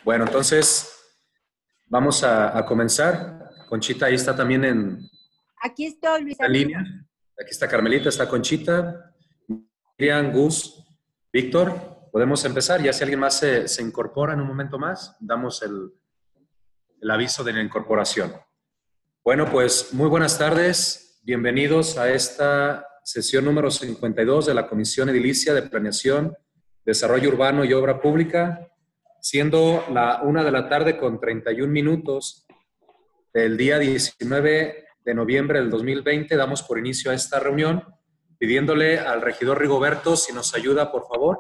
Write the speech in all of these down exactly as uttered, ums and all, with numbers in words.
Bueno, entonces vamos a, a comenzar. Conchita ahí está también en, Aquí estoy, Luis en Arturo. línea. Aquí está Carmelita, está Conchita, Miriam, Gus, Víctor. Podemos empezar. Ya si alguien más se, se incorpora en un momento más, damos el, el aviso de la incorporación. Bueno, pues muy buenas tardes. Bienvenidos a esta sesión número cincuenta y dos de la Comisión Edilicia de Planeación, Desarrollo Urbano y Obra Pública, siendo la una de la tarde con treinta y un minutos del día diecinueve de noviembre del dos mil veinte. Damos por inicio a esta reunión, pidiéndole al regidor Rigoberto si nos ayuda, por favor.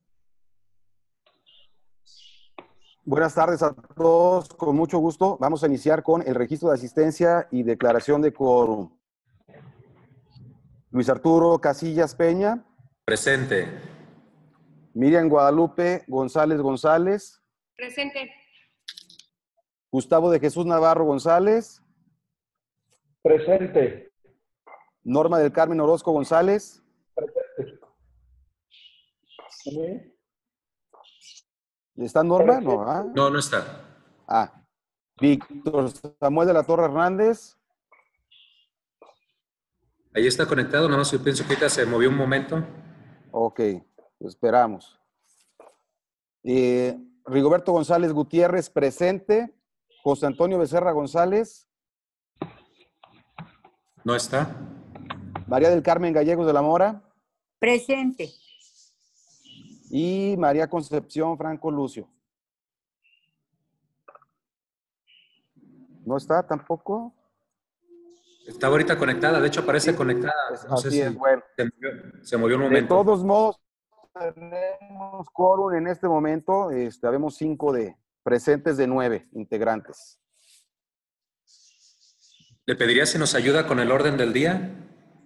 Buenas tardes a todos, con mucho gusto. Vamos a iniciar con el registro de asistencia y declaración de quórum. Luis Arturo Casillas Peña. Presente. Miriam Guadalupe González González. Presente. Gustavo de Jesús Navarro González. Presente. Norma del Carmen Orozco González. Presente. ¿Sí? ¿Está Norma? No, ¿ah? No, no está. Ah. Víctor Samuel de la Torre Hernández. Ahí está conectado, nada más yo pienso que ahorita se movió un momento. Ok, esperamos. Eh, Rigoberto González Gutiérrez, presente. José Antonio Becerra González. No está. María del Carmen Gallegos de la Mora. Presente. Y María Concepción Franco Lucio. ¿No está tampoco? Está ahorita conectada, de hecho aparece Sí, conectada. No así sé si es, bueno. se movió, se movió un De momento. todos modos, tenemos quórum en este momento. Este, habemos cinco de presentes de nueve integrantes. Le pediría si nos ayuda con el orden del día.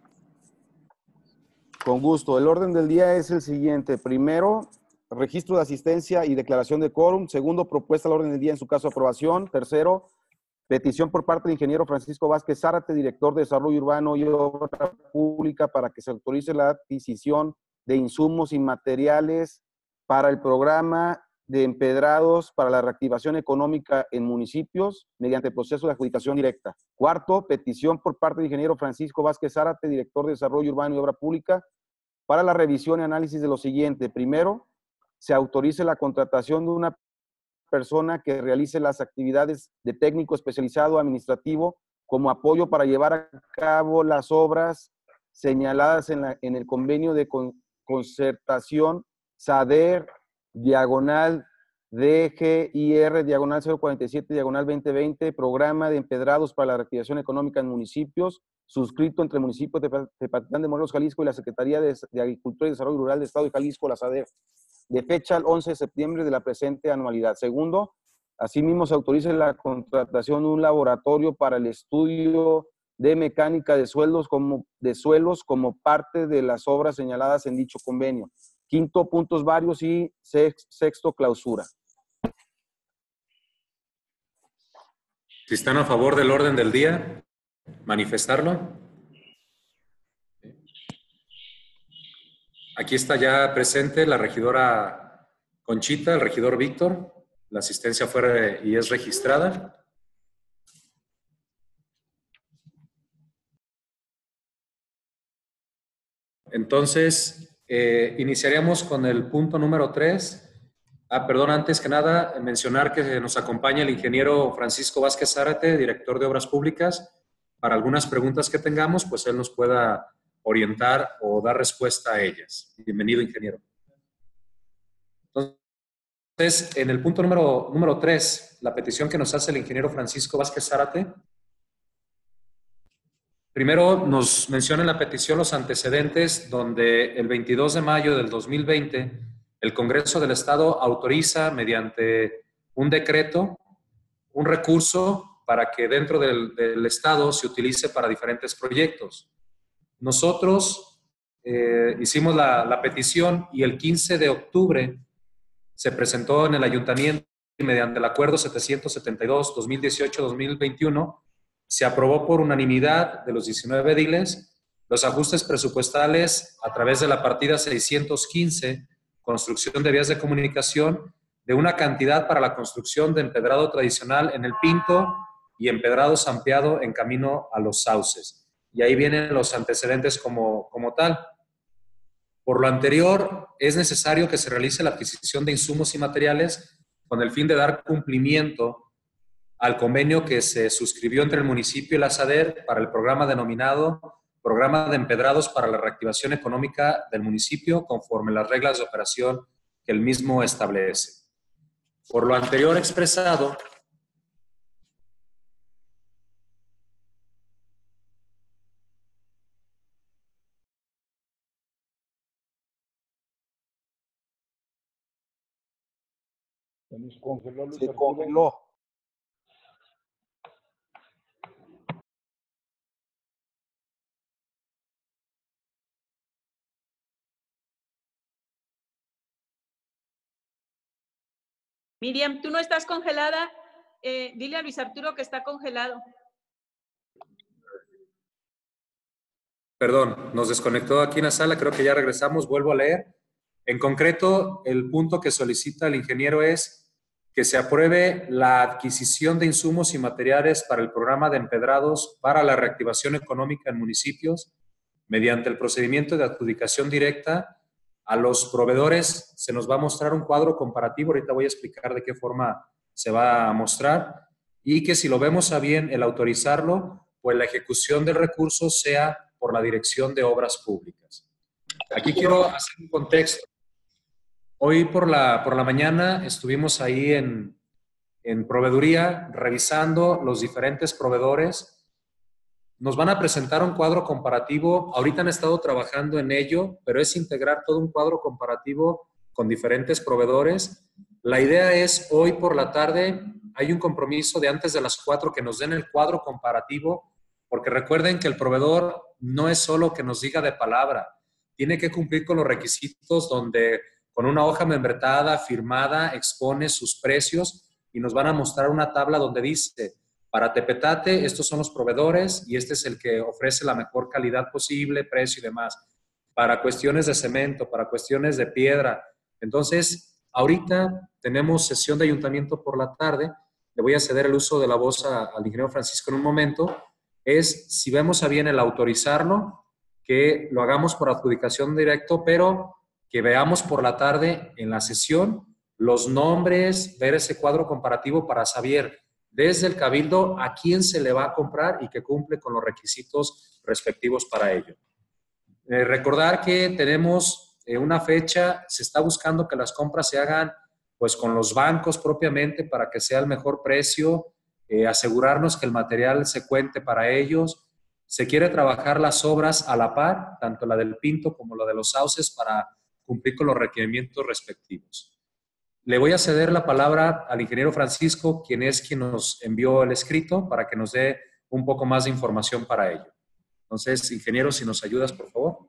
Con gusto. El orden del día es el siguiente. Primero, registro de asistencia y declaración de quórum. Segundo, propuesta al orden del día en su caso de aprobación. Tercero, petición por parte del ingeniero Francisco Vázquez Zárate, director de Desarrollo Urbano y Obra Pública, para que se autorice la adquisición de insumos y materiales para el programa de empedrados para la reactivación económica en municipios mediante proceso de adjudicación directa. Cuarto, petición por parte del ingeniero Francisco Vázquez Zárate, director de Desarrollo Urbano y Obra Pública, para la revisión y análisis de lo siguiente. Primero, se autorice la contratación de una persona que realice las actividades de técnico especializado administrativo como apoyo para llevar a cabo las obras señaladas en, la, en el convenio de con, concertación SADER, diagonal D G I R, diagonal cero cuarenta y siete, diagonal veinte veinte, programa de empedrados para la reactivación económica en municipios, suscrito entre el municipio de Tepatitlán de Morelos, Jalisco, y la Secretaría de, de Agricultura y Desarrollo Rural del Estado de Jalisco, la SADER, de fecha el once de septiembre de la presente anualidad. Segundo, asimismo se autoriza la contratación de un laboratorio para el estudio de mecánica de suelos como, de suelos como parte de las obras señaladas en dicho convenio. Quinto, puntos varios y sex, sexto, clausura. Si están a favor del orden del día, manifestarlo. Aquí está ya presente la regidora Conchita, el regidor Víctor. La asistencia fue y es registrada. Entonces, eh, iniciaríamos con el punto número tres. Ah, perdón, antes que nada, mencionar que nos acompaña el ingeniero Francisco Vázquez Zárate, director de Obras Públicas. Para algunas preguntas que tengamos, pues él nos pueda orientar o dar respuesta a ellas. Bienvenido, ingeniero. Entonces, en el punto número, número tres, la petición que nos hace el ingeniero Francisco Vázquez Zárate. Primero nos menciona en la petición los antecedentes donde el veintidós de mayo del dos mil veinte el Congreso del Estado autoriza mediante un decreto un recurso para que dentro del, del Estado se utilice para diferentes proyectos. Nosotros eh, hicimos la, la petición y el quince de octubre se presentó en el Ayuntamiento y mediante el Acuerdo setecientos setenta y dos, dos mil dieciocho, dos mil veintiuno se aprobó por unanimidad de los diecinueve ediles los ajustes presupuestales a través de la partida seiscientos quince, construcción de vías de comunicación, de una cantidad para la construcción de empedrado tradicional en el Pinto y empedrado sampeado en camino a los Sauces. Y ahí vienen los antecedentes como, como tal. Por lo anterior, es necesario que se realice la adquisición de insumos y materiales con el fin de dar cumplimiento al convenio que se suscribió entre el municipio y la SADER para el programa denominado Programa de Empedrados para la Reactivación Económica del Municipio, conforme las reglas de operación que el mismo establece. Por lo anterior expresado, Se nos congeló Luis Se Arturo. congeló. Miriam, tú no estás congelada. Eh, dile a Luis Arturo que está congelado. perdón, nos desconectó aquí en la sala, creo que ya regresamos, vuelvo a leer. En concreto, el punto que solicita el ingeniero es que se apruebe la adquisición de insumos y materiales para el programa de empedrados para la reactivación económica en municipios mediante el procedimiento de adjudicación directa. A los proveedores se nos va a mostrar un cuadro comparativo, ahorita voy a explicar de qué forma se va a mostrar, y que si lo vemos a bien el autorizarlo, pues la ejecución del recurso sea por la Dirección de Obras Públicas. Aquí quiero hacer un contexto. Hoy por la, por la mañana estuvimos ahí en, en proveeduría revisando los diferentes proveedores. Nos van a presentar un cuadro comparativo. Ahorita han estado trabajando en ello, pero es integrar todo un cuadro comparativo con diferentes proveedores. La idea es hoy por la tarde, hay un compromiso de antes de las cuatro que nos den el cuadro comparativo, porque recuerden que el proveedor no es solo que nos diga de palabra, tiene que cumplir con los requisitos donde con una hoja membretada, firmada, expone sus precios y nos van a mostrar una tabla donde dice: para Tepetate, estos son los proveedores y este es el que ofrece la mejor calidad posible, precio y demás. Para cuestiones de cemento, para cuestiones de piedra. Entonces, ahorita tenemos sesión de ayuntamiento por la tarde. Le voy a ceder el uso de la voz a, al ingeniero Francisco en un momento. Es, si vemos a bien el autorizarlo, que lo hagamos por adjudicación directo, pero que veamos por la tarde en la sesión los nombres, ver ese cuadro comparativo para saber desde el cabildo a quién se le va a comprar y que cumple con los requisitos respectivos para ello. Eh, recordar que tenemos eh, una fecha, se está buscando que las compras se hagan pues con los bancos propiamente para que sea el mejor precio, eh, asegurarnos que el material se cuente para ellos. Se quiere trabajar las obras a la par, tanto la del Pinto como la de los Sauces, para cumplir con los requerimientos respectivos. Le voy a ceder la palabra al ingeniero Francisco, quien es quien nos envió el escrito, para que nos dé un poco más de información para ello. Entonces, ingeniero, si nos ayudas, por favor.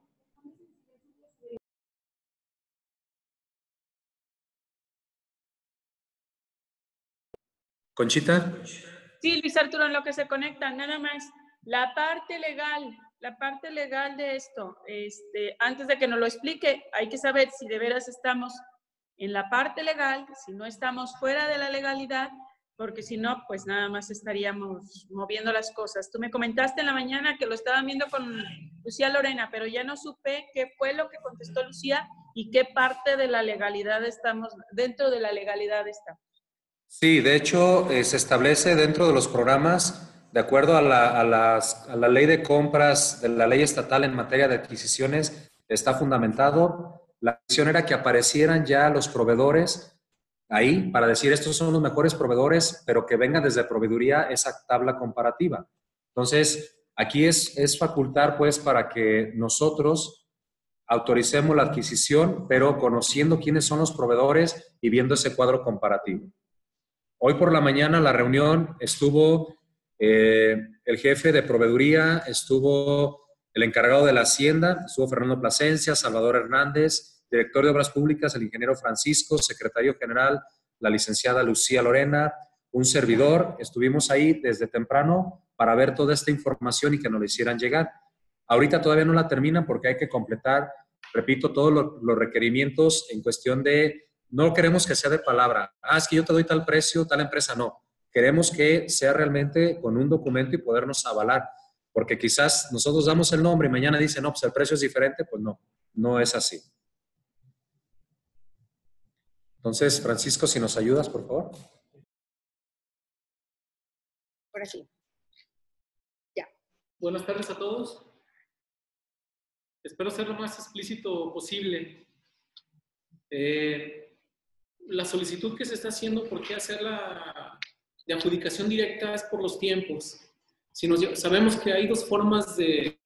Conchita. Sí, Luis Arturo, en lo que se conectan, nada más. La parte legal, la parte legal de esto, este, antes de que nos lo explique, hay que saber si de veras estamos en la parte legal, si no estamos fuera de la legalidad, porque si no, pues nada más estaríamos moviendo las cosas. Tú me comentaste en la mañana que lo estaban viendo con Lucía Lorena, pero ya no supe qué fue lo que contestó Lucía y qué parte de la legalidad estamos, dentro de la legalidad estamos. Sí, de hecho, eh, se establece dentro de los programas, de acuerdo a la, a, las, a la ley de compras, de la ley estatal en materia de adquisiciones, está fundamentado. La decisión era que aparecieran ya los proveedores ahí para decir estos son los mejores proveedores, pero que vengan desde proveeduría esa tabla comparativa. Entonces, aquí es, es facultar pues para que nosotros autoricemos la adquisición, pero conociendo quiénes son los proveedores y viendo ese cuadro comparativo. Hoy por la mañana la reunión estuvo eh, el jefe de proveeduría, estuvo el encargado de la Hacienda, estuvo Fernando Plasencia, Salvador Hernández, director de Obras Públicas, el ingeniero Francisco, secretario general, la licenciada Lucía Lorena, un servidor. Estuvimos ahí desde temprano para ver toda esta información y que nos la hicieran llegar. Ahorita todavía no la terminan porque hay que completar, repito, todos los, los requerimientos en cuestión de no queremos que sea de palabra. Ah, es que yo te doy tal precio, tal empresa. No. Queremos que sea realmente con un documento y podernos avalar. Porque quizás nosotros damos el nombre y mañana dicen, no, pues el precio es diferente. Pues no, no es así. Entonces, Francisco, si nos ayudas, por favor. Por aquí. Buenas tardes a todos. Espero ser lo más explícito posible. Eh, la solicitud que se está haciendo, ¿por qué hacerla de adjudicación directa? Es por los tiempos. Si nos, sabemos que hay dos formas de,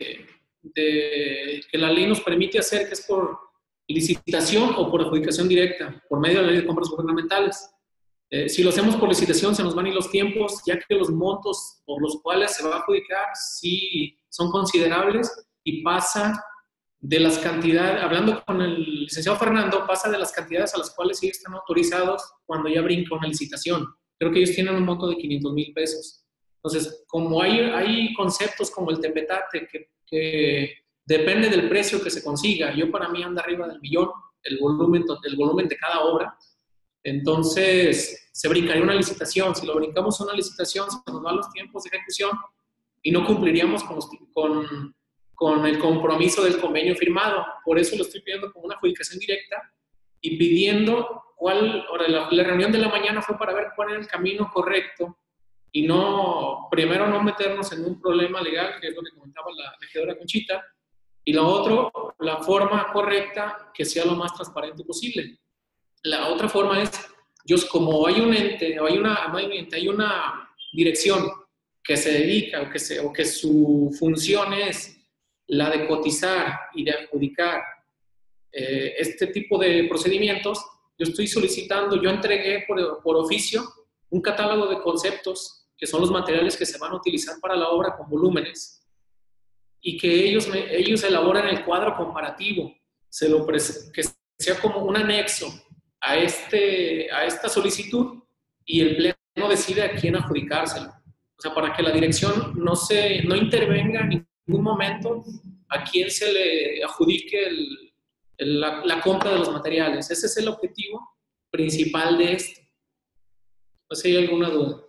de que la ley nos permite hacer, que es por licitación o por adjudicación directa, por medio de la ley de compras gubernamentales. Eh, si lo hacemos por licitación, se nos van a ir los tiempos, ya que los montos por los cuales se va a adjudicar sí son considerables y pasa de las cantidades, hablando con el licenciado Fernando, pasa de las cantidades a las cuales sí están autorizados cuando ya brinca una licitación. Creo que ellos tienen un monto de quinientos mil pesos. Entonces, como hay, hay conceptos como el tepetate, que, que depende del precio que se consiga, yo para mí anda arriba del millón, el volumen, el volumen de cada obra. Entonces, se brincaría una licitación. Si lo brincamos a una licitación, se nos van los tiempos de ejecución y no cumpliríamos con, los, con, con el compromiso del convenio firmado. Por eso lo estoy pidiendo como una adjudicación directa y pidiendo cuál, ahora la, la reunión de la mañana fue para ver cuál era el camino correcto y no, primero no meternos en un problema legal, que es lo que comentaba la regidora Conchita, y lo otro, la forma correcta que sea lo más transparente posible. La otra forma es, yo, como hay un ente, o hay una, no hay un ente, hay una dirección que se dedica, o que, se, o que su función es la de cotizar y de adjudicar eh, este tipo de procedimientos, yo estoy solicitando, yo entregué por, por oficio un catálogo de conceptos, que son los materiales que se van a utilizar para la obra con volúmenes, y que ellos, me, ellos elaboran el cuadro comparativo, se lo que sea como un anexo a, este, a esta solicitud, y el pleno decide a quién adjudicárselo. O sea, para que la dirección no, se, no intervenga en ningún momento a quién se le adjudique el, el, la, la compra de los materiales. Ese es el objetivo principal de esto. No sé si hay alguna duda.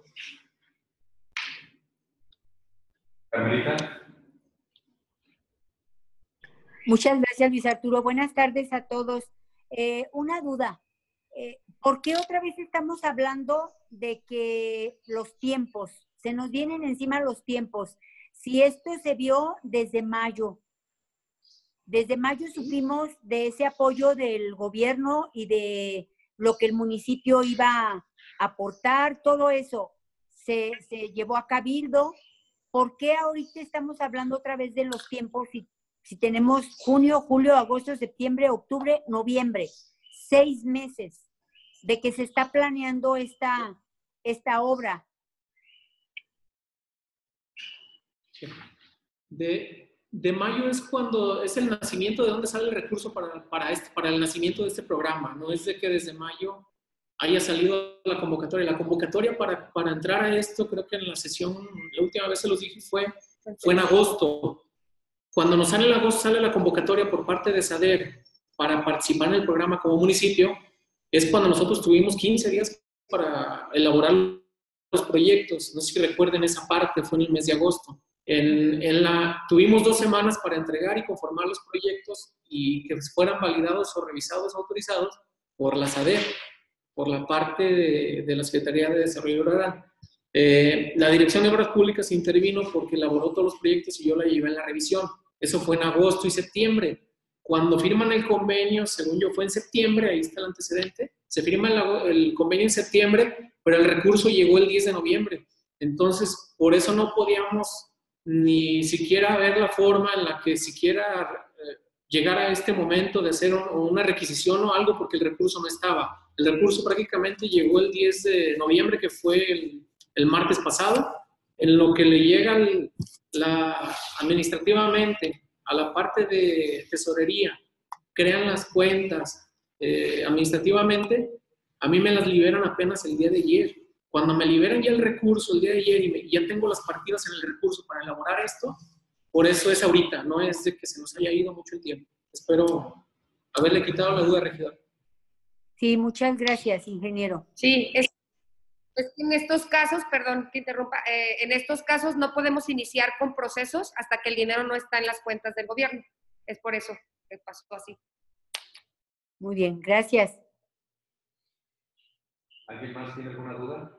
Carmelita. Muchas gracias, Luis Arturo. Buenas tardes a todos. Eh, una duda. Eh, ¿Por qué otra vez estamos hablando de que los tiempos, se nos vienen encima los tiempos? Si esto se vio desde mayo, desde mayo supimos de ese apoyo del gobierno y de lo que el municipio iba a aportar, todo eso se, se llevó a cabildo. ¿Por qué ahorita estamos hablando otra vez de los tiempos si, si tenemos junio, julio, agosto, septiembre, octubre, noviembre? Seis meses de que se está planeando esta, esta obra. De, de mayo es cuando es el nacimiento de dónde sale el recurso para, para, este, para el nacimiento de este programa. No es de que desde mayo haya salido la convocatoria. La convocatoria para, para entrar a esto, creo que en la sesión, la última vez se los dije, fue, fue en agosto. Cuando nos sale en agosto, sale la convocatoria por parte de SADER para participar en el programa como municipio, es cuando nosotros tuvimos quince días para elaborar los proyectos. No sé si recuerden esa parte, fue en el mes de agosto. En, en la, tuvimos dos semanas para entregar y conformar los proyectos y que fueran validados o revisados, autorizados por la SADER, por la parte de, de la Secretaría de Desarrollo Rural. Eh, la Dirección de Obras Públicas intervino porque elaboró todos los proyectos y yo la llevé en la revisión. Eso fue en agosto y septiembre. Cuando firman el convenio, según yo fue en septiembre, ahí está el antecedente, se firma el, el convenio en septiembre, pero el recurso llegó el diez de noviembre. Entonces, por eso no podíamos ni siquiera ver la forma en la que siquiera eh, llegar a este momento de hacer un, una requisición o algo, porque el recurso no estaba. El recurso prácticamente llegó el diez de noviembre, que fue el, el martes pasado, en lo que le llega el, la, administrativamente a la parte de tesorería, crean las cuentas eh, administrativamente, a mí me las liberan apenas el día de ayer. Cuando me liberan ya el recurso el día de ayer y me, ya tengo las partidas en el recurso para elaborar esto, por eso es ahorita, no es de que se nos haya ido mucho el tiempo. Espero haberle quitado la duda, regidor. Sí, muchas gracias, ingeniero. Sí, es, es que en estos casos, perdón que interrumpa, eh, en estos casos no podemos iniciar con procesos hasta que el dinero no está en las cuentas del gobierno. Es por eso que pasó así. Muy bien, gracias. ¿Alguien más tiene alguna duda?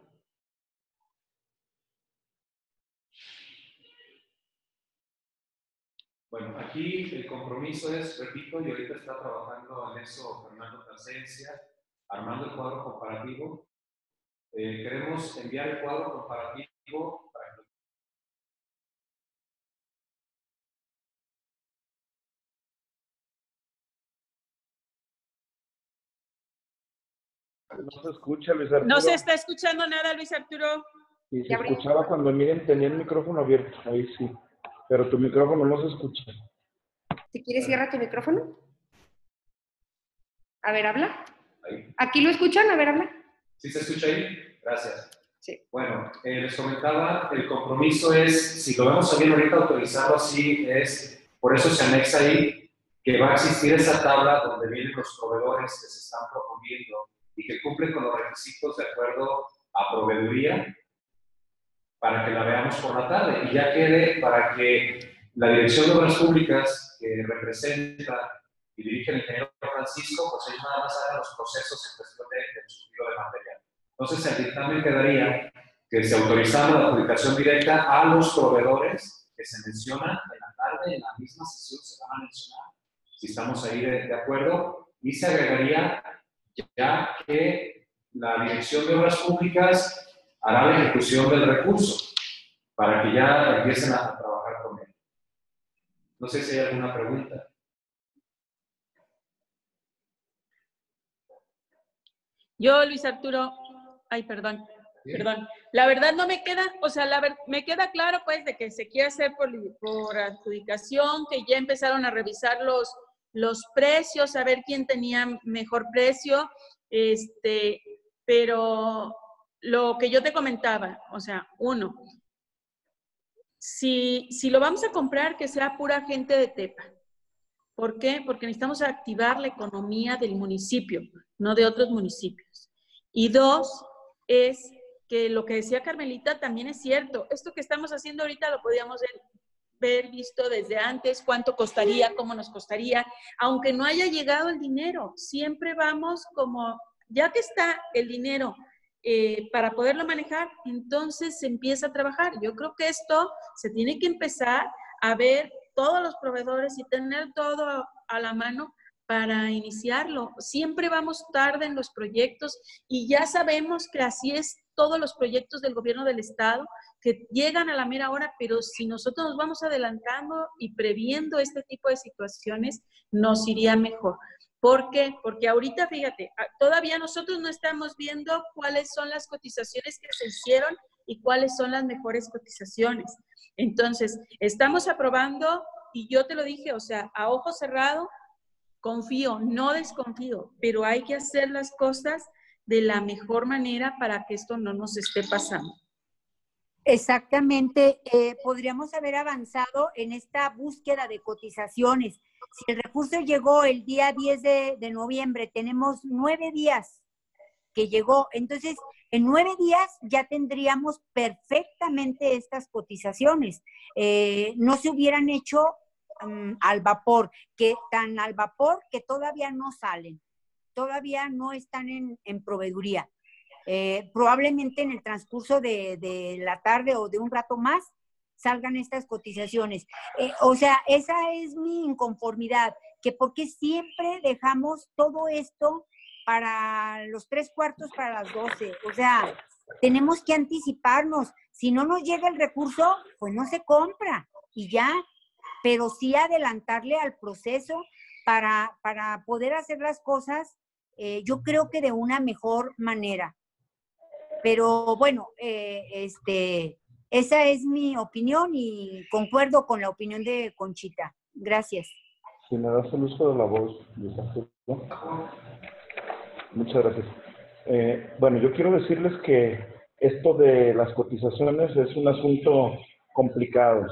Bueno, aquí el compromiso es, repito, y ahorita está trabajando en eso Fernando Plasencia, armando el cuadro comparativo. Eh, queremos enviar el cuadro comparativo para que... No se escucha, Luis Arturo. No se está escuchando nada, Luis Arturo. Y se escuchaba cuando Miriam tenía el micrófono abierto, ahí sí. Pero tu micrófono no se escucha. Si quieres, cierra tu micrófono. A ver, habla. Ahí. ¿Aquí lo escuchan? A ver, habla. ¿Sí se escucha ahí? Gracias. Sí. Bueno, eh, les comentaba, el compromiso es, si lo vemos bien ahorita autorizado así, es, por eso se anexa ahí, que va a existir esa tabla donde vienen los proveedores que se están proponiendo y que cumplen con los requisitos de acuerdo a proveeduría, para que la veamos por la tarde y ya quede para que la Dirección de Obras Públicas que representa y dirige el ingeniero Francisco, pues ellos nada más hagan los procesos en cuestión de, de estudio de material. Entonces el dictamen quedaría que se autorizara la adjudicación directa a los proveedores que se mencionan en la tarde, en la misma sesión se van a mencionar, si estamos ahí de, de acuerdo, y se agregaría ya que la Dirección de Obras Públicas hará la ejecución del recurso para que ya empiecen a trabajar con él. No sé si hay alguna pregunta. Yo, Luis Arturo, ay, perdón, ¿sí? Perdón. La verdad no me queda, o sea, la ver, me queda claro pues de que se quiere hacer por, por adjudicación, que ya empezaron a revisar los, los precios, a ver quién tenía mejor precio, este, pero lo que yo te comentaba, o sea, uno, si, si lo vamos a comprar, que sea pura gente de Tepa. ¿Por qué? Porque necesitamos activar la economía del municipio, no de otros municipios. Y dos, es que lo que decía Carmelita también es cierto. Esto que estamos haciendo ahorita lo podíamos ver visto desde antes, cuánto costaría, cómo nos costaría, aunque no haya llegado el dinero. Siempre vamos como, ya que está el dinero eh, para poderlo manejar, entonces se empieza a trabajar. Yo creo que esto se tiene que empezar a ver todos los proveedores y tener todo a la mano para iniciarlo. Siempre vamos tarde en los proyectos y ya sabemos que así es todos los proyectos del gobierno del estado, que llegan a la mera hora, pero si nosotros nos vamos adelantando y previendo este tipo de situaciones, nos iría mejor. ¿Por qué? Porque ahorita, fíjate, todavía nosotros no estamos viendo cuáles son las cotizaciones que se hicieron y cuáles son las mejores cotizaciones. Entonces, estamos aprobando, y yo te lo dije, o sea, a ojo cerrado, confío, no desconfío, pero hay que hacer las cosas de la mejor manera para que esto no nos esté pasando. Exactamente, eh, podríamos haber avanzado en esta búsqueda de cotizaciones. Si el recurso llegó el día diez de, de noviembre, tenemos nueve días que llegó, entonces en nueve días ya tendríamos perfectamente estas cotizaciones. Eh, no se hubieran hecho um, al vapor, que tan al vapor que todavía no salen, todavía no están en, en proveeduría. Eh, probablemente en el transcurso de, de la tarde o de un rato más salgan estas cotizaciones. Eh, o sea, esa es mi inconformidad, que porque siempre dejamos todo esto para los tres cuartos para las doce. O sea, tenemos que anticiparnos. Si no nos llega el recurso, pues no se compra y ya, pero sí adelantarle al proceso para, para poder hacer las cosas, eh, yo creo que de una mejor manera. Pero bueno, eh, este, esa es mi opinión y concuerdo con la opinión de Conchita. Gracias. Si me das el uso de la voz, ¿no? Muchas gracias. Eh, bueno, yo quiero decirles que esto de las cotizaciones es un asunto complicado,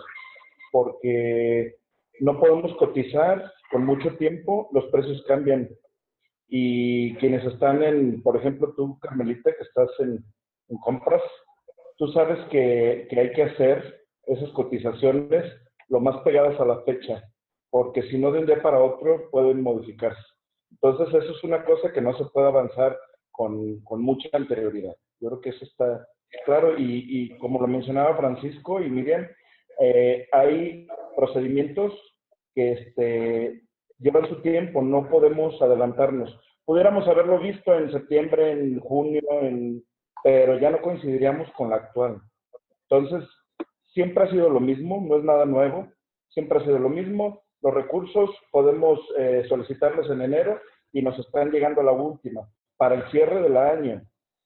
porque no podemos cotizar con mucho tiempo, los precios cambian Y quienes están en, por ejemplo, tú, Carmelita, que estás en, en compras, tú sabes que, que hay que hacer esas cotizaciones lo más pegadas a la fecha, porque si no de un día para otro pueden modificarse. Entonces eso es una cosa que no se puede avanzar con, con mucha anterioridad. Yo creo que eso está claro y, y como lo mencionaba Francisco y Miriam, eh, hay procedimientos que este, llevan su tiempo, no podemos adelantarnos. Pudiéramos haberlo visto en septiembre, en junio, en, pero ya no coincidiríamos con la actual. Entonces, siempre ha sido lo mismo, no es nada nuevo, siempre ha sido lo mismo. Los recursos podemos eh, solicitarlos en enero y nos están llegando a la última, para el cierre del año.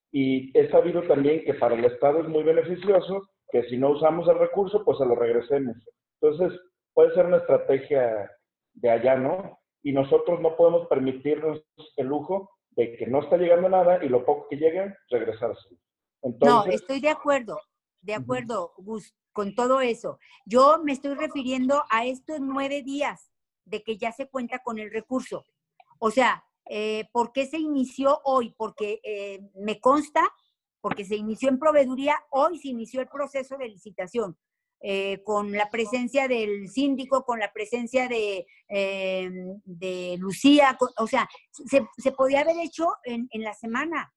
Y he sabido también que para el Estado es muy beneficioso que si no usamos el recurso, pues se lo regresemos. Entonces, puede ser una estrategia de allá, ¿no? Y nosotros no podemos permitirnos el lujo de que no está llegando nada y lo poco que llegue, regresarse. Entonces, no, estoy de acuerdo, de acuerdo, Gus, con todo eso. Yo me estoy refiriendo a estos nueve días de que ya se cuenta con el recurso. O sea, eh, ¿por qué se inició hoy? Porque eh, me consta, porque se inició en proveeduría, hoy se inició el proceso de licitación. Eh, con la presencia del síndico, con la presencia de, eh, de Lucía, con, o sea, se, se podía haber hecho en, en la semana.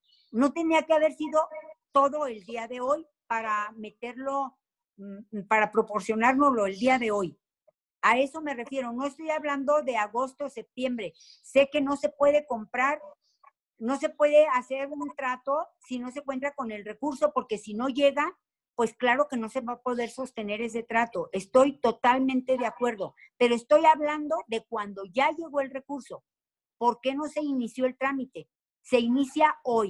No tenía que haber sido todo el día de hoy para meterlo, para proporcionárnoslo el día de hoy. A eso me refiero, no estoy hablando de agosto, septiembre. Sé que no se puede comprar, no se puede hacer un trato si no se cuenta con el recurso, porque si no llega, pues claro que no se va a poder sostener ese trato. Estoy totalmente de acuerdo, pero estoy hablando de cuando ya llegó el recurso. ¿Por qué no se inició el trámite? Se inicia hoy,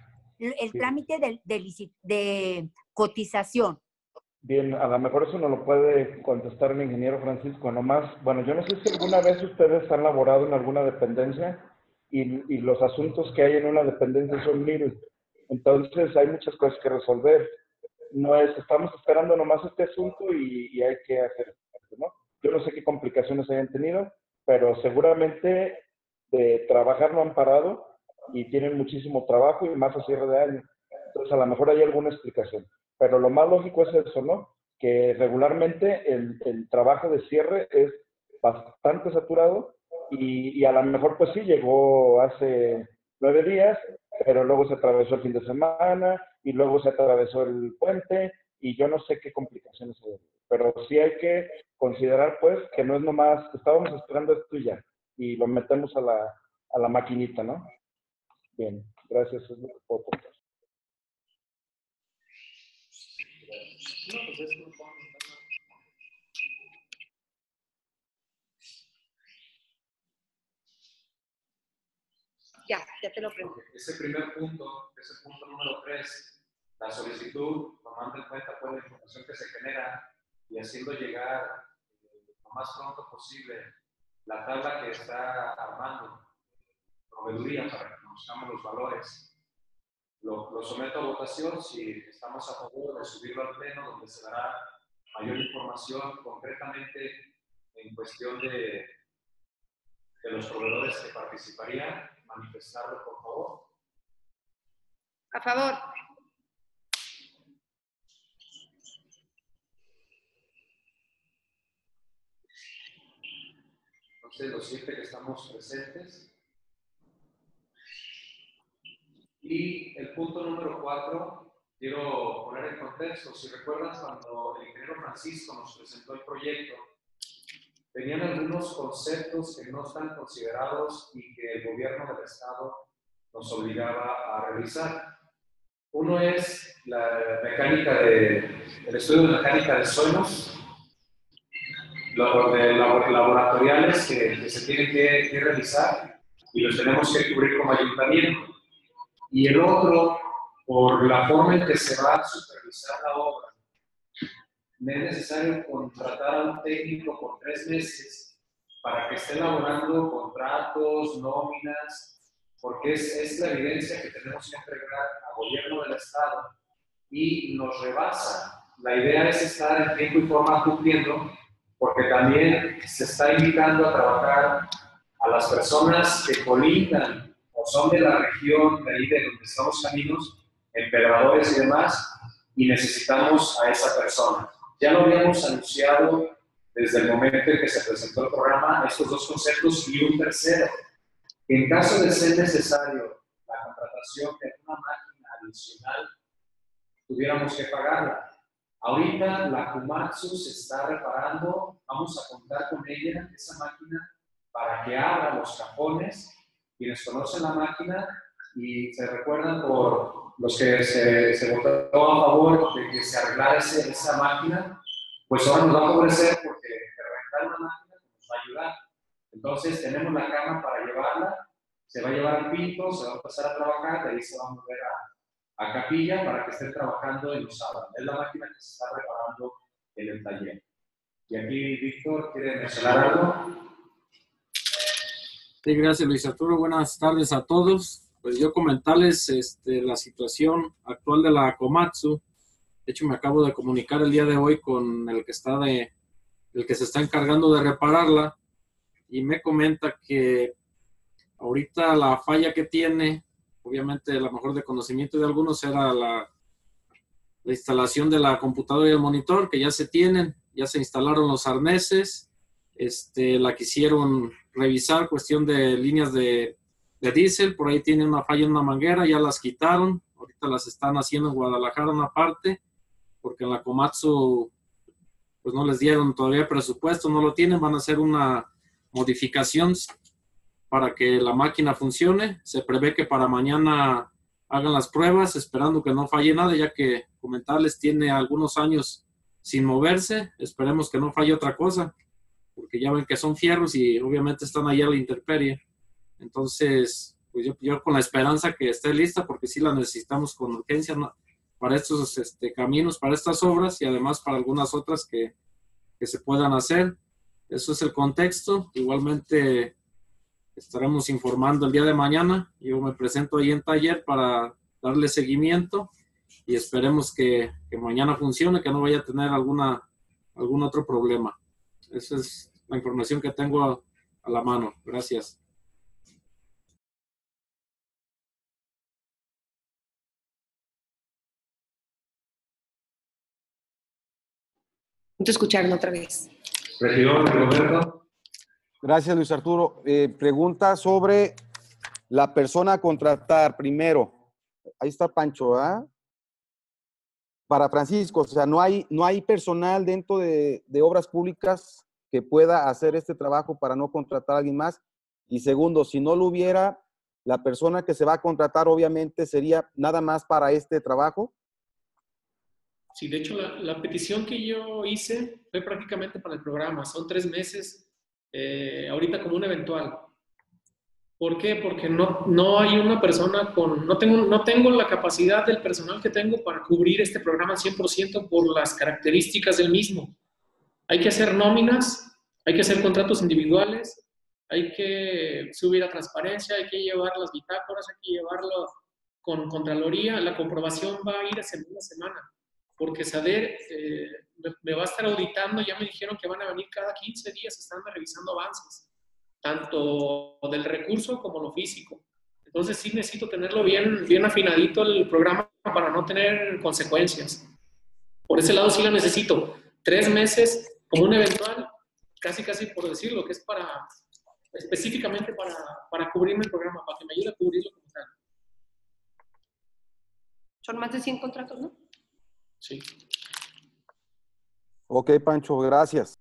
el trámite de, de, de cotización. Bien, a lo mejor eso no lo puede contestar el ingeniero Francisco, nomás. Bueno, yo no sé si alguna vez ustedes han laborado en alguna dependencia y, y los asuntos que hay en una dependencia son mil. Entonces hay muchas cosas que resolver. No es, estamos esperando nomás este asunto y, y hay que hacer esto, ¿no? Yo no sé qué complicaciones hayan tenido, pero seguramente de trabajar no han parado y tienen muchísimo trabajo y más a cierre de año. Entonces a lo mejor hay alguna explicación. Pero lo más lógico es eso, ¿no? Que regularmente el, el trabajo de cierre es bastante saturado y, y a lo mejor pues sí llegó hace nueve días, pero luego se atravesó el fin de semana y luego se atravesó el puente y yo no sé qué complicaciones hay. Pero sí hay que considerar pues que no es nomás, estábamos esperando esto y ya, y lo metemos a la, a la maquinita, ¿no? Bien, gracias, es lo que puedo aportar. No, pues es un poco. Ya, ya te lo pregunto. Ese primer punto, ese punto número tres, la solicitud, tomando en cuenta pues, la información que se genera y haciendo llegar eh, lo más pronto posible la tabla que está armando proveeduría para que conozcamos los valores. Lo, lo someto a votación si estamos a favor de subirlo al pleno, donde se dará mayor información concretamente en cuestión de, de los proveedores que participarían. Manifestarlo, por favor. A favor. Entonces, los siete que estamos presentes. Y el punto número cuatro, quiero poner en contexto. Si recuerdan, cuando el ingeniero Francisco nos presentó el proyecto, tenían algunos conceptos que no están considerados y que el gobierno del Estado nos obligaba a revisar. Uno es la mecánica de, el estudio de mecánica de suelos, los de laboratoriales que, que se tienen que, que realizar y los tenemos que cubrir como ayuntamiento. Y el otro, por la forma en que se va a supervisar la obra, me es necesario contratar a un técnico por tres meses para que esté elaborando contratos, nóminas, porque es, es la evidencia que tenemos que entregar al gobierno del Estado y nos rebasa. La idea es estar en tiempo y forma cumpliendo, porque también se está invitando a trabajar a las personas que colindan o son de la región de ahí de donde estamos caminos, emperadores y demás, y necesitamos a esa persona. Ya lo habíamos anunciado desde el momento en que se presentó el programa, estos dos conceptos y un tercero. En caso de ser necesario la contratación de una máquina adicional, tuviéramos que pagarla. Ahorita la Komatsu se está reparando, vamos a contar con ella, esa máquina, para que abra los cajones. Quienes conocen la máquina y se recuerdan por los que se, se votó a favor de que se arreglara ese, esa máquina, pues ahora nos va a favorecer porque rentar una máquina nos va a ayudar. Entonces tenemos la cama para llevarla, se va a llevar al Pinto, se va a empezar a trabajar, de ahí se va a mover a, a Capilla para que estén trabajando y nos abran. Es la máquina que se está reparando en el taller. Y aquí Víctor quiere mencionar algo. Sí, gracias Luis Arturo. Buenas tardes a todos. Pues yo comentarles este, la situación actual de la Komatsu. De hecho, me acabo de comunicar el día de hoy con el que está de, el que se está encargando de repararla y me comenta que ahorita la falla que tiene, obviamente a lo mejor de conocimiento de algunos, era la, la instalación de la computadora y el monitor, que ya se tienen, ya se instalaron los arneses, este, la quisieron revisar, cuestión de líneas de, de diésel, por ahí tiene una falla en una manguera, ya las quitaron, ahorita las están haciendo en Guadalajara una parte, porque en la Komatsu pues no les dieron todavía presupuesto, no lo tienen, van a hacer una modificación para que la máquina funcione. Se prevé que para mañana hagan las pruebas, esperando que no falle nada, ya que comentarles tiene algunos años sin moverse, esperemos que no falle otra cosa, porque ya ven que son fierros y obviamente están allá a la intemperie. Entonces, pues yo, yo con la esperanza que esté lista, porque sí la necesitamos con urgencia, ¿no?, para estos este, caminos, para estas obras y además para algunas otras que, que se puedan hacer. Eso es el contexto. Igualmente estaremos informando el día de mañana. Yo me presento ahí en taller para darle seguimiento y esperemos que, que mañana funcione, que no vaya a tener alguna, algún otro problema. Esa es la información que tengo a, a la mano. Gracias. Te escucharon otra vez. Regidor Roberto. Gracias, Luis Arturo. Eh, pregunta sobre la persona a contratar primero. Ahí está Pancho, ¿ah? Para Francisco, o sea, no hay, no hay personal dentro de, de obras públicas que pueda hacer este trabajo para no contratar a alguien más. Y segundo, si no lo hubiera, la persona que se va a contratar obviamente sería nada más para este trabajo. Sí, de hecho, la, la petición que yo hice fue prácticamente para el programa. Son tres meses, eh, ahorita como un eventual. ¿Por qué? Porque no, no hay una persona con... No tengo, no tengo la capacidad del personal que tengo para cubrir este programa al cien por ciento por las características del mismo. Hay que hacer nóminas, hay que hacer contratos individuales, hay que subir a transparencia, hay que llevar las bitácoras, hay que llevarlo con Contraloría. La comprobación va a ir a semana a semana. Porque SADER eh, me, me va a estar auditando, ya me dijeron que van a venir cada quince días, están revisando avances, tanto del recurso como lo físico. Entonces sí necesito tenerlo bien, bien afinadito el programa para no tener consecuencias. Por ese lado sí lo necesito. Tres meses como un eventual, casi casi por decirlo, que es para, específicamente para, para cubrirme el programa, para que me ayude a cubrirlo como tal. Son más de cien contratos, ¿no? Sí. Ok, Pancho, gracias.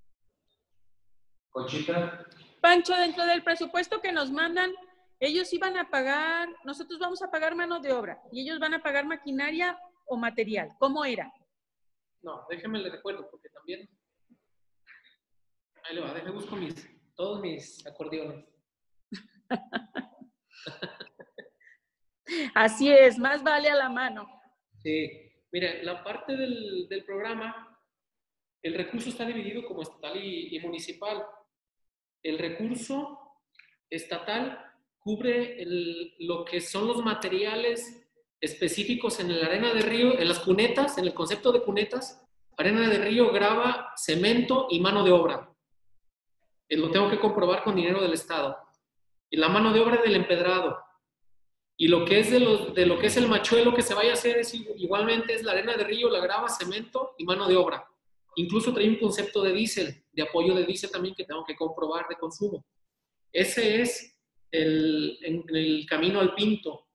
Conchita. Pancho, dentro del presupuesto que nos mandan, ellos iban a pagar, nosotros vamos a pagar mano de obra y ellos van a pagar maquinaria o material. ¿Cómo era? No, déjeme le recuerdo, porque también... Ahí le va, déjeme busco mis, todos mis acordeones. Así es, más vale a la mano. Sí. Mire, la parte del, del programa, el recurso está dividido como estatal y, y municipal. El recurso estatal cubre el, lo que son los materiales específicos en la arena de río, en las cunetas, en el concepto de cunetas, arena de río, grava, cemento y mano de obra. eh, lo tengo que comprobar con dinero del Estado. Y la mano de obra del empedrado. Y lo que es de, los, de lo que es el machuelo que se vaya a hacer es igualmente es la arena de río, la grava, cemento y mano de obra. Incluso trae un concepto de diésel, de apoyo de diésel también que tengo que comprobar de consumo. Ese es el, en, el camino al Pinto,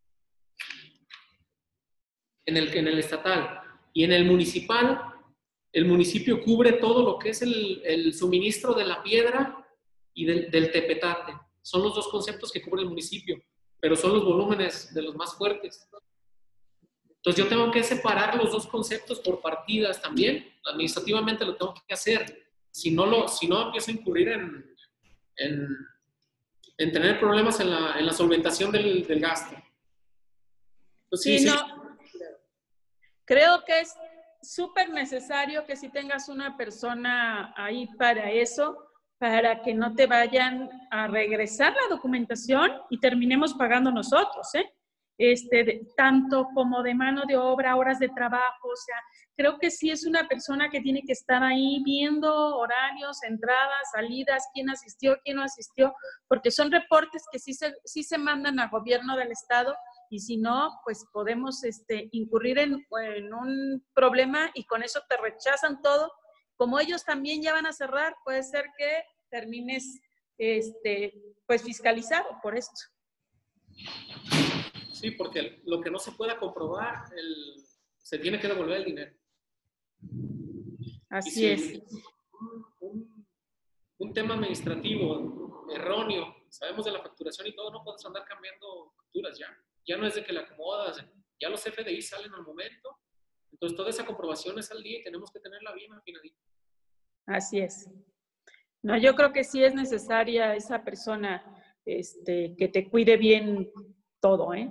en el, en el estatal. Y en el municipal, el municipio cubre todo lo que es el, el suministro de la piedra y del, del tepetate. Son los dos conceptos que cubre el municipio, pero son los volúmenes de los más fuertes. Entonces yo tengo que separar los dos conceptos por partidas también. Administrativamente lo tengo que hacer. Si no, lo, si no empiezo a incurrir en, en, en tener problemas en la, en la solventación del, del gasto. Entonces, sí, sí, no. Creo que es súper necesario que si tengas una persona ahí para eso, para que no te vayan a regresar la documentación y terminemos pagando nosotros, ¿eh? Este, de, tanto como de mano de obra, horas de trabajo, o sea, creo que sí es una persona que tiene que estar ahí viendo horarios, entradas, salidas, quién asistió, quién no asistió, porque son reportes que sí se, sí se mandan al gobierno del estado y si no, pues podemos este, incurrir en, en un problema y con eso te rechazan todo. Como ellos también ya van a cerrar, puede ser que termines este, pues fiscalizado por esto. Sí, porque lo que no se pueda comprobar, el, se tiene que devolver el dinero. Así si es. Un, un, un tema administrativo erróneo, sabemos de la facturación y todo, no puedes andar cambiando facturas ya. Ya no es de que la acomodas, ya los F D I salen al momento. Entonces, toda esa comprobación es al día y tenemos que tenerla bien afinadita. Así es. No, yo creo que sí es necesaria esa persona este, que te cuide bien todo, ¿eh?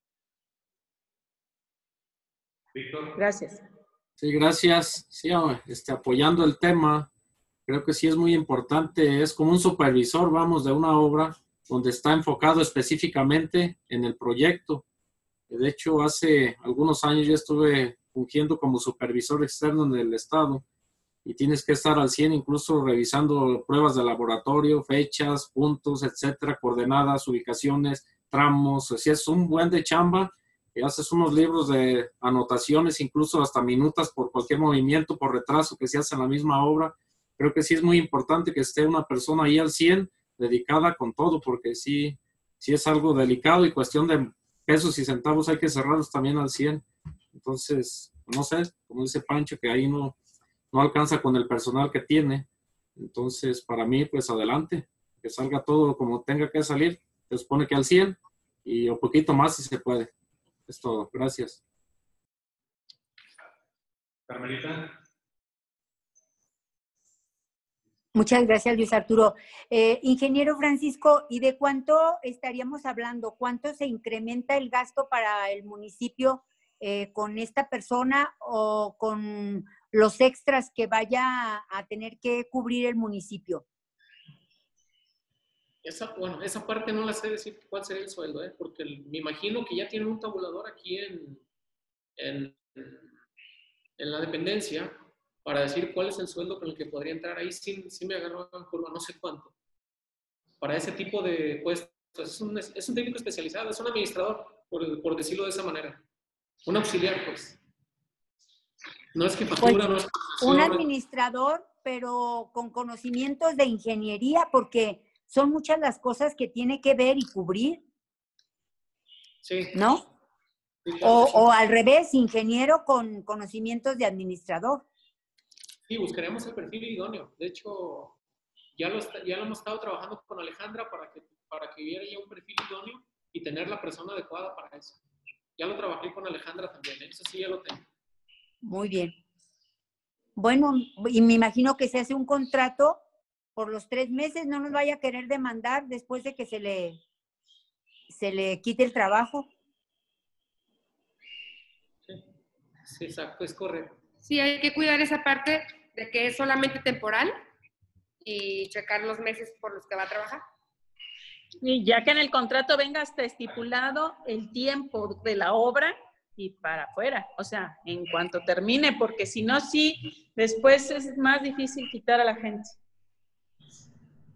Víctor. Gracias. Sí, gracias. Sí, este, apoyando el tema, creo que sí es muy importante. Es como un supervisor, vamos, de una obra donde está enfocado específicamente en el proyecto. De hecho, hace algunos años yo estuve fungiendo como supervisor externo en el estado y tienes que estar al cien, incluso revisando pruebas de laboratorio, fechas, puntos, etcétera, coordenadas, ubicaciones, tramos. Así es un buen de chamba. Y haces unos libros de anotaciones, incluso hasta minutas por cualquier movimiento, por retraso que se hace en la misma obra. Creo que sí es muy importante que esté una persona ahí al cien, dedicada con todo, porque sí, sí es algo delicado y cuestión de pesos y centavos hay que cerrarlos también al cien. Entonces, no sé, como dice Pancho, que ahí no, no alcanza con el personal que tiene. Entonces, para mí, pues adelante, que salga todo como tenga que salir. Se supone que al cien y un poquito más si se puede. Es todo. Gracias. Carmelita. Muchas gracias, Luis Arturo. Eh, ingeniero Francisco, ¿y de cuánto estaríamos hablando? ¿Cuánto se incrementa el gasto para el municipio eh, con esta persona o con los extras que vaya a tener que cubrir el municipio? Esa, bueno, esa parte no la sé decir cuál sería el sueldo, ¿eh? Porque el, me imagino que ya tienen un tabulador aquí en, en, en la dependencia para decir cuál es el sueldo con el que podría entrar ahí. Sí, sí me agarró en curva, no sé cuánto. Para ese tipo de puestos, es un, es un técnico especializado, es un administrador, por, por decirlo de esa manera. Un auxiliar, pues. No es que factura, pues, no es que un administrador, pero con conocimientos de ingeniería, porque son muchas las cosas que tiene que ver y cubrir. Sí. ¿No? Sí, claro, o, sí. o al revés, ingeniero con conocimientos de administrador. Sí, buscaremos el perfil idóneo. De hecho, ya lo, está, ya lo hemos estado trabajando con Alejandra para que, para que hubiera ya un perfil idóneo y tener la persona adecuada para eso. Ya lo trabajé con Alejandra también, ¿eh? Eso sí ya lo tengo. Muy bien. Bueno, y me imagino que se hace un contrato por los tres meses, no nos vaya a querer demandar después de que se le, se le quite el trabajo. Sí, sí, exacto, es correcto. Sí, hay que cuidar esa parte de que es solamente temporal y checar los meses por los que va a trabajar. Y ya que en el contrato venga hasta estipulado el tiempo de la obra y para afuera, o sea, en cuanto termine, porque si no, sí, después es más difícil quitar a la gente.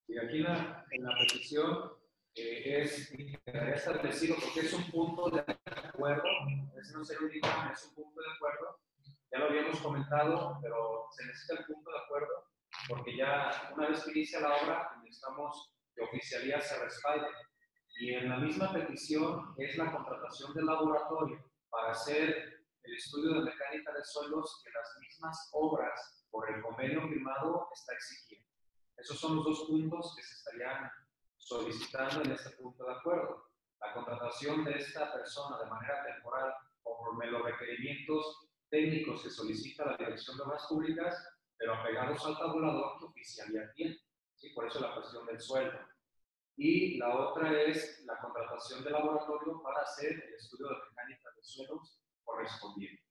Y aquí en la, en la petición eh, es quedaría establecido porque es un punto de acuerdo, es no ser un dictamen, es un punto de acuerdo. Ya lo habíamos comentado, pero se necesita el punto de acuerdo porque ya una vez que inicia la obra necesitamos que oficialía se respalde. Y en la misma petición es la contratación del laboratorio para hacer el estudio de mecánica de suelos que las mismas obras por el convenio firmado está exigiendo. Esos son los dos puntos que se estarían solicitando en este punto de acuerdo. La contratación de esta persona de manera temporal conforme los requerimientos técnicos que solicita la Dirección de Obras Públicas, pero apegados al tabulador que oficialía tiene. ¿Sí? Por eso la cuestión del sueldo. Y la otra es la contratación del laboratorio para hacer el estudio de mecánica de suelos correspondiente.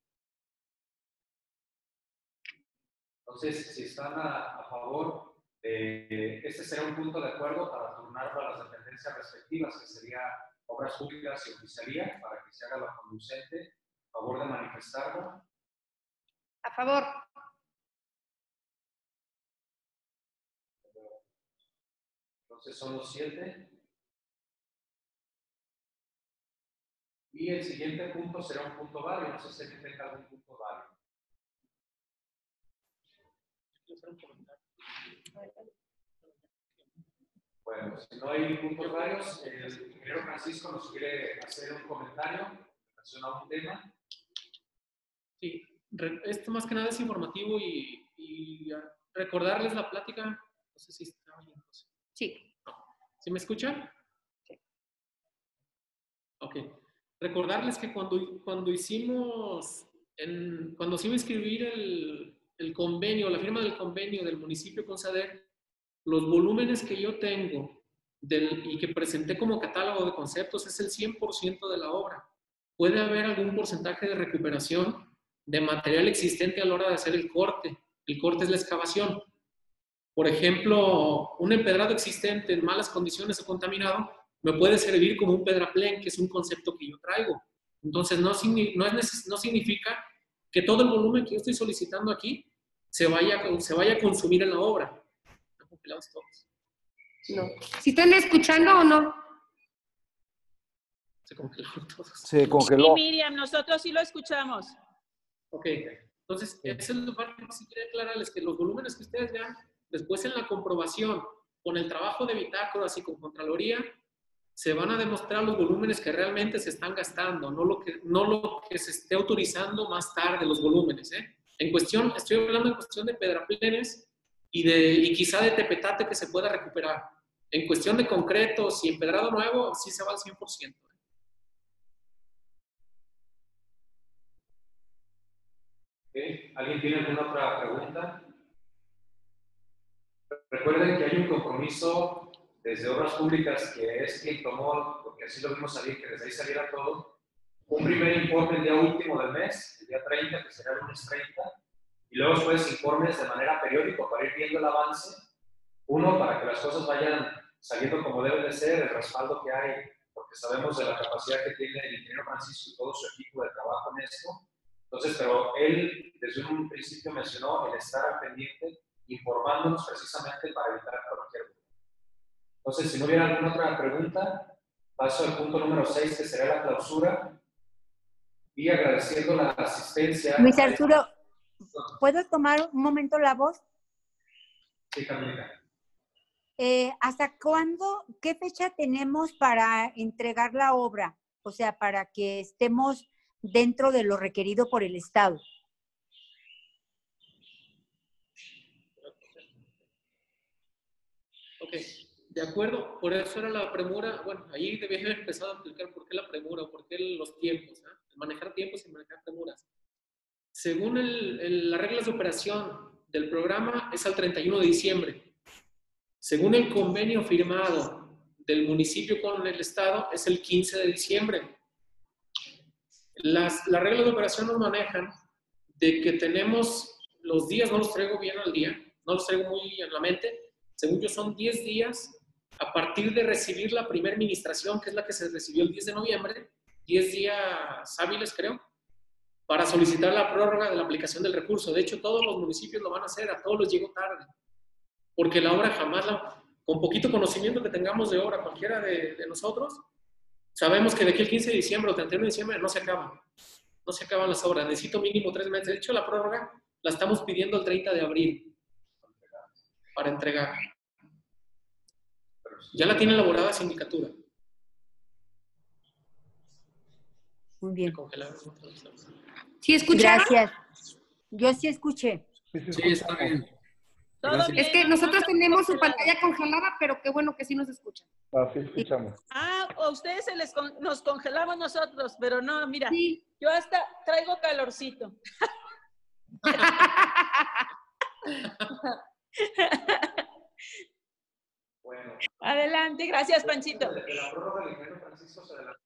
Entonces, si están a, a favor, eh, este será un punto de acuerdo para turnar a las dependencias respectivas, que sería Obras Públicas y Oficialía, para que se haga la conducente. A favor de manifestarlo. A favor. Entonces son los siete. Y el siguiente punto será un punto válido. No sé si alguien tenga algún punto válido. Bueno, si no hay puntos válidos, el ingeniero Francisco nos quiere hacer un comentario en relación a un tema. Sí, esto más que nada es informativo y, y recordarles la plática. No sé si está bien. Sí. ¿Sí me escuchan? Sí. Ok. Recordarles que cuando, cuando hicimos, en, cuando se iba a inscribir el, el convenio, la firma del convenio del municipio con SADER, los volúmenes que yo tengo del, y que presenté como catálogo de conceptos es el cien por ciento de la obra. Puede haber algún porcentaje de recuperación de material existente a la hora de hacer el corte. El corte es la excavación. Por ejemplo, un empedrado existente en malas condiciones o contaminado me puede servir como un pedraplén, que es un concepto que yo traigo. Entonces, no, no, es, no significa que todo el volumen que yo estoy solicitando aquí se vaya, se vaya a consumir en la obra. ¿Están congelados todos? No. ¿Sí están escuchando o no? Se congelaron todos. Se congeló. Sí, Miriam, nosotros sí lo escuchamos. Ok, entonces, esa es la parte que sí quería aclararles, que los volúmenes que ustedes vean, después en la comprobación, con el trabajo de bitácoras y con Contraloría, se van a demostrar los volúmenes que realmente se están gastando, no lo que, no lo que se esté autorizando más tarde, los volúmenes. ¿eh? En cuestión, estoy hablando en cuestión de pedraplenes y, de, y quizá de tepetate que se pueda recuperar. En cuestión de concretos y empedrado nuevo, sí se va al cien por ciento. Okay. ¿Alguien tiene alguna otra pregunta? Recuerden que hay un compromiso desde Obras Públicas que es quien tomó, porque así lo vimos salir, que desde ahí saliera todo, un primer informe el día último del mes, el día treinta, que será el lunes treinta, y luego después informes de manera periódica para ir viendo el avance. Uno, para que las cosas vayan saliendo como deben de ser, el respaldo que hay, porque sabemos de la capacidad que tiene el ingeniero Francisco y todo su equipo de trabajo en esto. Entonces, pero él desde un principio mencionó el estar al pendiente, informándonos precisamente para evitar cualquier duda. Entonces, si no hubiera alguna otra pregunta, paso al punto número seis, que será la clausura, y agradeciendo la asistencia. Luis Arturo, ¿puedo tomar un momento la voz? Sí, Camila. Eh, ¿Hasta cuándo, qué fecha tenemos para entregar la obra? O sea, para que estemos dentro de lo requerido por el Estado. Ok, de acuerdo, por eso era la premura. Bueno, ahí debía haber empezado a explicar por qué la premura, por qué los tiempos, ¿eh? Manejar tiempos y manejar premuras. Según el, el, las reglas de operación del programa, es al treinta y uno de diciembre. Según el convenio firmado del municipio con el Estado, es el quince de diciembre. Las, las reglas de operación nos manejan de que tenemos los días, no los traigo bien al día, no los traigo muy en la mente, según yo son diez días a partir de recibir la primera administración, que es la que se recibió el diez de noviembre, diez días hábiles creo, para solicitar la prórroga de la aplicación del recurso. De hecho, todos los municipios lo van a hacer, a todos los llegó tarde, porque la obra jamás la... con poquito conocimiento que tengamos de obra, cualquiera de, de nosotros, sabemos que de aquí al quince de diciembre o treinta y uno de diciembre no se acaban. No se acaban las obras. Necesito mínimo tres meses. De hecho, la prórroga la estamos pidiendo el treinta de abril para entregar. Ya la tiene elaborada sindicatura. Muy bien. ¿Sí escucharon? Gracias. Yo sí escuché. Sí, está bien. Todo Gracias. bien. Es que nosotros tenemos su Congelado. pantalla congelada, pero qué bueno que sí nos escuchan. Así escuchamos. Ah, a ustedes se les con- nos congelamos nosotros, pero no, mira, Sí. yo hasta traigo calorcito. Bueno, Adelante, gracias, Panchito. desde la prórroga el ingeniero Francisco se adelantó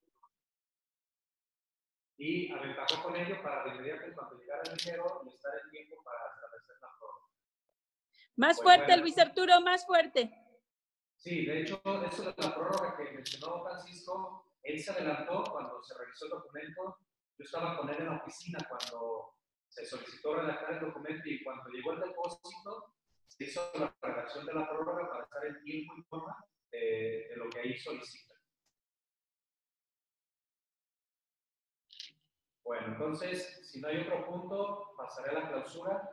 y aventajó con ello para de inmediato en cuanto llegara el dinero y estar en tiempo para establecer la prórroga. Más Pues fuerte, bueno. Luis Arturo, más fuerte. Sí, de hecho, eso de la prórroga que mencionó Francisco, él se adelantó cuando se revisó el documento. Yo estaba con él en la oficina cuando se solicitó redactar el documento y cuando llegó el depósito, se hizo la redacción de la prórroga para estar en tiempo y forma de, de lo que ahí solicita. Bueno, entonces, si no hay otro punto, pasaré a la clausura.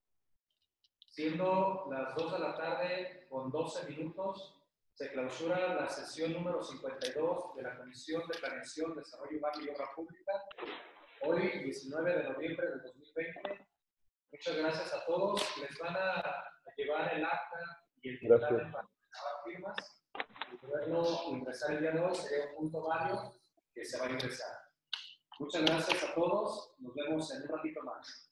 Siendo las dos de la tarde con doce minutos, se clausura la sesión número cincuenta y dos de la Comisión de Planeación, Desarrollo Urbano y Obra Pública, hoy diecinueve de noviembre del dos mil veinte. Muchas gracias a todos. Les van a, a llevar el acta y el dictamen para grabar firmas. Y luego ingresar el día de hoy sería un punto válido que se va a ingresar. Muchas gracias a todos. Nos vemos en un ratito más.